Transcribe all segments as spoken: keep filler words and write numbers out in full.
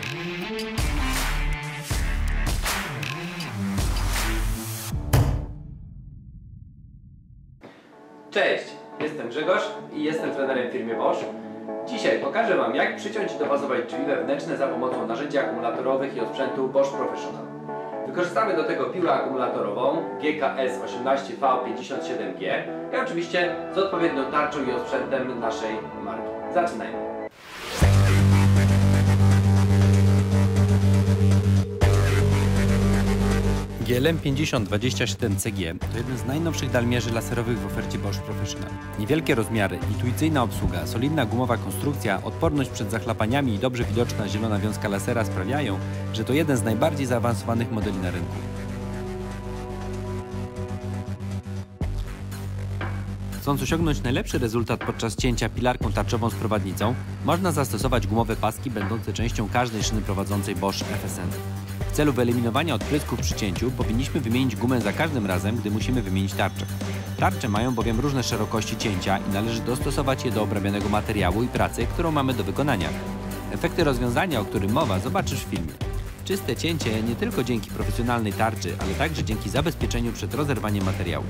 Cześć, jestem Grzegorz i jestem trenerem w firmie Bosch. Dzisiaj pokażę Wam, jak przyciąć i dopasować drzwi wewnętrzne za pomocą narzędzi akumulatorowych i osprzętu Bosch Professional. Wykorzystamy do tego piłę akumulatorową G K S osiemnaście V pięćdziesiąt siedem G i oczywiście z odpowiednią tarczą i osprzętem naszej marki. Zaczynajmy! G L M pięćdziesiąt dwadzieścia siedem C G to jeden z najnowszych dalmierzy laserowych w ofercie Bosch Professional. Niewielkie rozmiary, intuicyjna obsługa, solidna gumowa konstrukcja, odporność przed zachlapaniami i dobrze widoczna zielona wiązka lasera sprawiają, że to jeden z najbardziej zaawansowanych modeli na rynku. Chcąc osiągnąć najlepszy rezultat podczas cięcia pilarką tarczową z prowadnicą, można zastosować gumowe paski będące częścią każdej szyny prowadzącej Bosch F S N. W celu wyeliminowania odprysków przy cięciu powinniśmy wymienić gumę za każdym razem, gdy musimy wymienić tarczę. Tarcze mają bowiem różne szerokości cięcia i należy dostosować je do obrabianego materiału i pracy, którą mamy do wykonania. Efekty rozwiązania, o którym mowa, zobaczysz w filmie. Czyste cięcie nie tylko dzięki profesjonalnej tarczy, ale także dzięki zabezpieczeniu przed rozerwaniem materiału.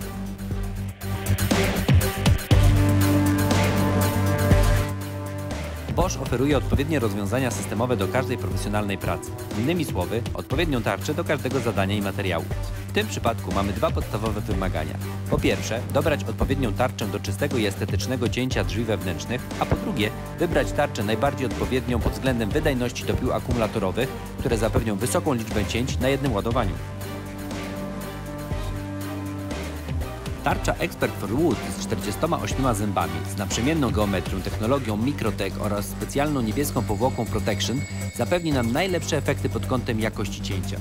Bosch oferuje odpowiednie rozwiązania systemowe do każdej profesjonalnej pracy. Innymi słowy, odpowiednią tarczę do każdego zadania i materiału. W tym przypadku mamy dwa podstawowe wymagania. Po pierwsze, dobrać odpowiednią tarczę do czystego i estetycznego cięcia drzwi wewnętrznych, a po drugie, wybrać tarczę najbardziej odpowiednią pod względem wydajności do pił akumulatorowych, które zapewnią wysoką liczbę cięć na jednym ładowaniu. Tarcza Expert for Wood z czterdziestoma ośmioma zębami, z naprzemienną geometrią, technologią Microtech oraz specjalną niebieską powłoką Protection zapewni nam najlepsze efekty pod kątem jakości cięcia.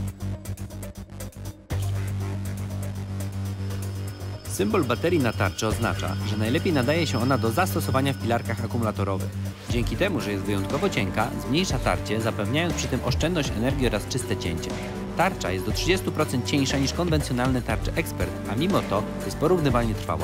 Symbol baterii na tarczy oznacza, że najlepiej nadaje się ona do zastosowania w pilarkach akumulatorowych. Dzięki temu, że jest wyjątkowo cienka, zmniejsza tarcie, zapewniając przy tym oszczędność energii oraz czyste cięcie. Tarcza jest do trzydziestu procent cieńsza niż konwencjonalne tarcze Expert, a mimo to jest porównywalnie trwała.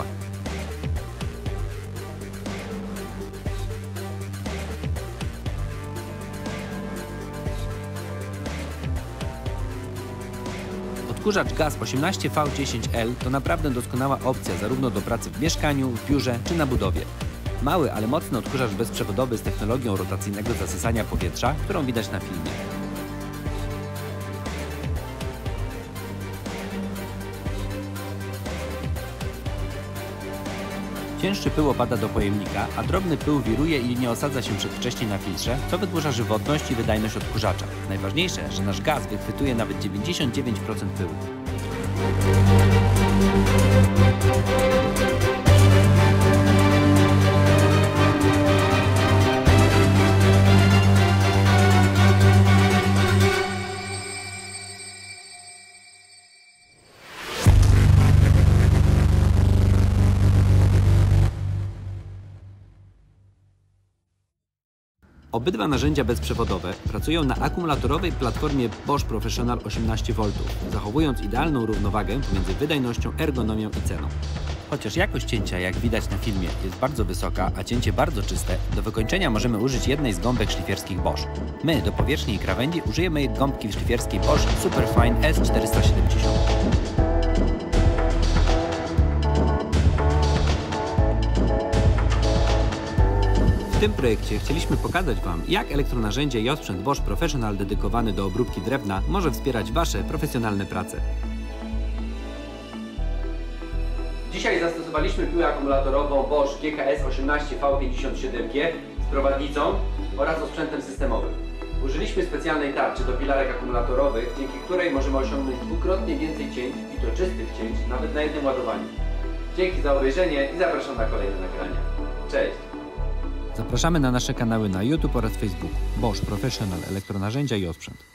Odkurzacz gaz osiemnaście V dziesięć L to naprawdę doskonała opcja zarówno do pracy w mieszkaniu, w biurze czy na budowie. Mały, ale mocny odkurzacz bezprzewodowy z technologią rotacyjnego zasysania powietrza, którą widać na filmie. Cięższy pył opada do pojemnika, a drobny pył wiruje i nie osadza się przedwcześnie na filtrze, co wydłuża żywotność i wydajność odkurzacza. Najważniejsze, że nasz gaz wychwytuje nawet dziewięćdziesiąt dziewięć procent pyłu. Obydwa narzędzia bezprzewodowe pracują na akumulatorowej platformie Bosch Professional osiemnaście V, zachowując idealną równowagę pomiędzy wydajnością, ergonomią i ceną. Chociaż jakość cięcia, jak widać na filmie, jest bardzo wysoka, a cięcie bardzo czyste, do wykończenia możemy użyć jednej z gąbek szlifierskich Bosch. My do powierzchni i krawędzi użyjemy gąbki szlifierskiej Bosch Superfine S czterysta siedemdziesiąt. W tym projekcie chcieliśmy pokazać Wam, jak elektronarzędzie i osprzęt Bosch Professional dedykowany do obróbki drewna może wspierać Wasze profesjonalne prace. Dzisiaj zastosowaliśmy piłę akumulatorową Bosch G K S osiemnaście V pięćdziesiąt siedem G z prowadnicą oraz osprzętem systemowym. Użyliśmy specjalnej tarczy do pilarek akumulatorowych, dzięki której możemy osiągnąć dwukrotnie więcej cięć i to czystych cięć, nawet na jednym ładowaniu. Dzięki za obejrzenie i zapraszam na kolejne nagrania. Cześć! Zapraszamy na nasze kanały na YouTube oraz Facebook. Bosch Professional, elektronarzędzia i osprzęt.